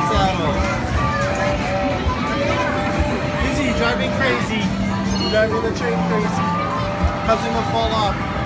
saddle. Izzy, you're driving crazy. You're driving the train crazy. How's it gonna fall off?